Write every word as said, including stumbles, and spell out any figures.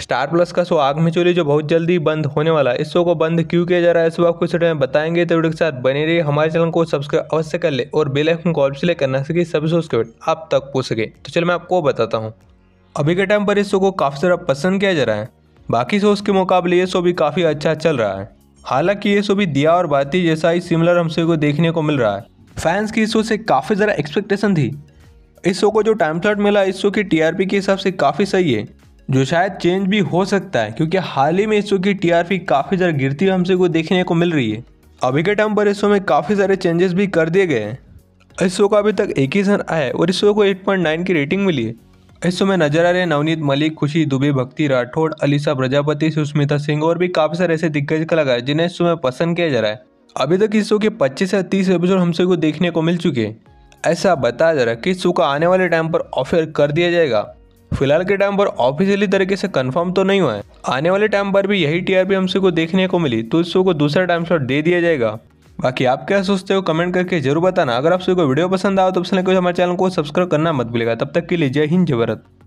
Star plus का show आग में चोली जो बहुत जल्दी बंद होने वाला है, इस शो को बंद क्यों किया जा रहा है इस आपको इस वीडियो में बताएंगे। तो वीडियो के साथ बने रहिए, हमारे चैनल को सब्सक्राइब अवश्य कर ले और बेल आइकन को ऑल से करना सके सभी शोज के वीडियो आप तक पहुंच सके। तो चलो मैं आपको बताता हूँ। अभी के टाइम पर इस शो को काफ़ी ज़्यादा पसंद किया जा रहा है, बाकी शोज के मुकाबले ये शो भी काफ़ी अच्छा चल रहा है। हालांकि ये शो भी दिया और बाती जैसा ही सिमिलर हमसे को देखने को मिल रहा है। फैंस की इस शो से काफ़ी ज़्यादा एक्सपेक्टेशन थी। इस शो को जो टाइम स्लॉट मिला इस शो की टीआरपी के हिसाब से काफ़ी सही है, जो शायद चेंज भी हो सकता है क्योंकि हाल ही में इस शो की टीआरपी काफ़ी ज़्यादा गिरती हुई हमसे को देखने को मिल रही है। अभी के टाइम पर इस शो में काफ़ी सारे चेंजेस भी कर दिए गए हैं। इस शो का अभी तक एक ही सीजन आया है और इस शो को आठ पॉइंट नौ की रेटिंग मिली है। इस शो में नजर आ रहे हैं नवनीत मलिक, खुशी दुबे, भक्ति राठौड़, अलीसा प्रजापति, सुष्मिता सिंह और भी काफ़ी सारे ऐसे दिग्गज कलाकार जिन्हें इस शो में पसंद किया जा रहा है। अभी तक इस शो के पच्चीस या तीस एपिसोड हमसे को देखने को मिल चुके हैं। ऐसा बताया जा रहा है कि इस शो का आने वाले टाइम पर ऑफर कर दिया जाएगा। फिलहाल के टाइम पर ऑफिशियली तरीके से कंफर्म तो नहीं हुआ है। आने वाले टाइम पर भी यही टीआरपी हमसे को देखने को मिली तो इस शो को दूसरा टाइम स्लॉट दे दिया जाएगा। बाकी आप क्या सोचते हो कमेंट करके जरूर बताना। अगर आपसे कोई वीडियो पसंद आया तो हमारे चैनल को सब्सक्राइब करना मत भूलिएगा। तब तक के लिए जय हिंद जय भारत।